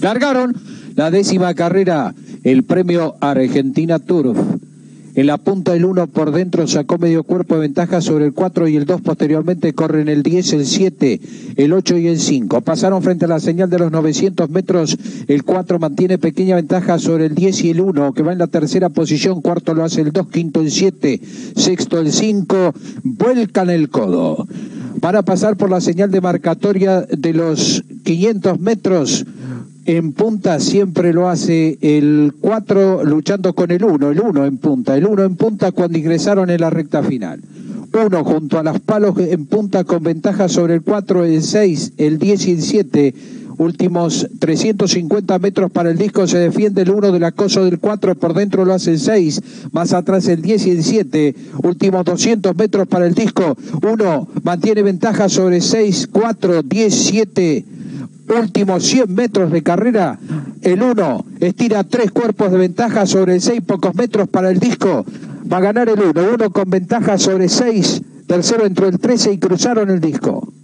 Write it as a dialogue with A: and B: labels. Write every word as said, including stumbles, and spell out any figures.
A: Largaron la décima carrera, el premio Argentina Turf. En la punta el uno por dentro sacó medio cuerpo de ventaja sobre el cuatro y el dos. Posteriormente corren el diez, el siete, el ocho y el cinco. Pasaron frente a la señal de los novecientos metros. El cuatro mantiene pequeña ventaja sobre el diez y el uno, que va en la tercera posición. Cuarto lo hace el dos, quinto el siete, sexto el cinco. Vuelcan el codo. Para pasar por la señal de marcatoria de los quinientos metros. En punta siempre lo hace el cuatro luchando con el uno, el uno en punta, el uno en punta cuando ingresaron en la recta final. uno junto a los palos en punta con ventaja sobre el cuatro, el seis, el diez y el siete. Últimos trescientos cincuenta metros para el disco, se defiende el uno del acoso del cuatro, por dentro lo hace el seis, más atrás el diez y el siete. Últimos doscientos metros para el disco, uno mantiene ventaja sobre seis, cuatro, diez, siete. Últimos cien metros de carrera, el uno estira tres cuerpos de ventaja sobre el seis, pocos metros para el disco, va a ganar el uno, uno con ventaja sobre seis, tercero entró el trece y cruzaron el disco.